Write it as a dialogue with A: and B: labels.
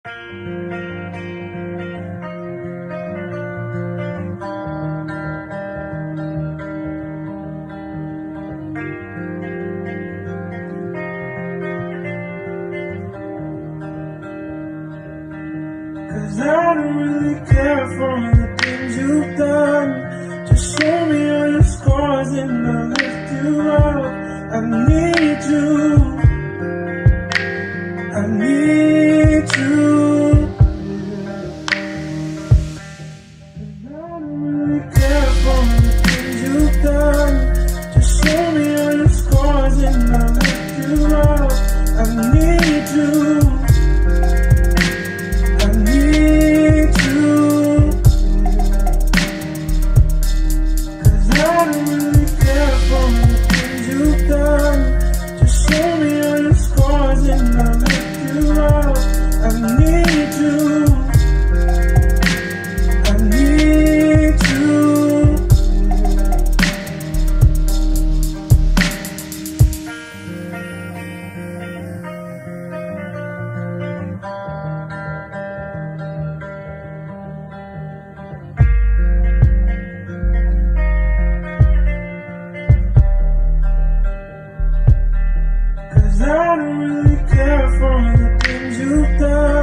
A: Cause I don't really care for the things you've done. Just show me all your scars and I'll lift you up. I need you. I need you. Cause I don't really care for the things you've done. Just show me all your scars and I'll lift you up. I need you. I don't really care for the things you've done.